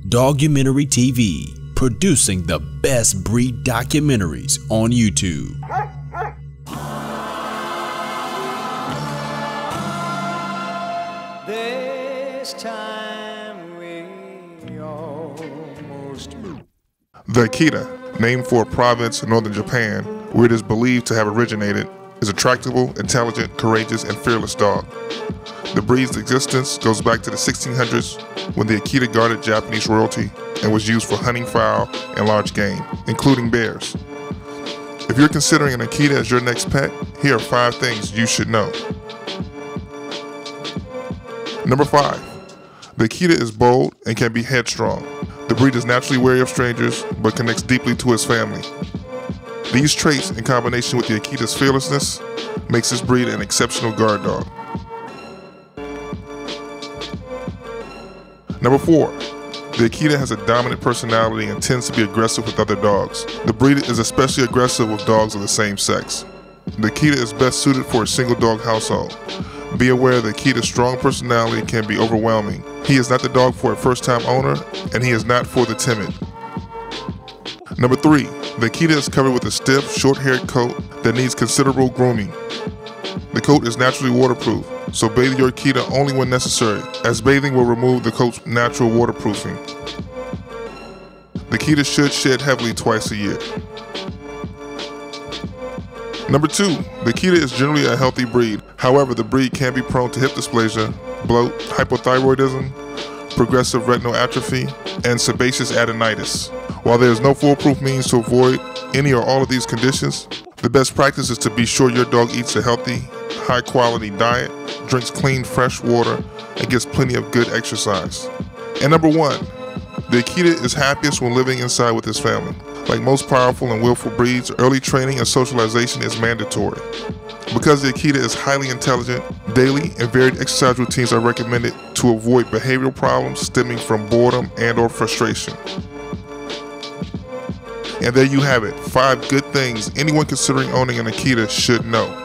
Dogumentary TV, producing the best breed documentaries on YouTube. This time we almost moved. The Akita, named for a province in northern Japan where it is believed to have originated, is a tractable, intelligent, courageous, and fearless dog. The breed's existence goes back to the 1600s when the Akita guarded Japanese royalty and was used for hunting fowl and large game, including bears. If you're considering an Akita as your next pet, here are 5 things you should know. Number 5. The Akita is bold and can be headstrong. The breed is naturally wary of strangers, but connects deeply to his family. These traits, in combination with the Akita's fearlessness, makes this breed an exceptional guard dog. Number 4. The Akita has a dominant personality and tends to be aggressive with other dogs. The breed is especially aggressive with dogs of the same sex. The Akita is best suited for a single dog household. Be aware the Akita's strong personality can be overwhelming. He is not the dog for a first-time owner, and he is not for the timid. Number 3. The Akita is covered with a stiff, short-haired coat that needs considerable grooming. The coat is naturally waterproof, so bathe your Akita only when necessary, as bathing will remove the coat's natural waterproofing. The Akita should shed heavily twice a year. Number 2. The Akita is generally a healthy breed. However, the breed can be prone to hip dysplasia, bloat, hypothyroidism, progressive retinal atrophy, and sebaceous adenitis. While there is no foolproof means to avoid any or all of these conditions, the best practice is to be sure your dog eats a healthy, high-quality diet, drinks clean, fresh water, and gets plenty of good exercise. And number 1, the Akita is happiest when living inside with his family. Like most powerful and willful breeds, early training and socialization is mandatory. Because the Akita is highly intelligent, daily and varied exercise routines are recommended to avoid behavioral problems stemming from boredom and/or frustration. And there you have it, 5 good things anyone considering owning an Akita should know.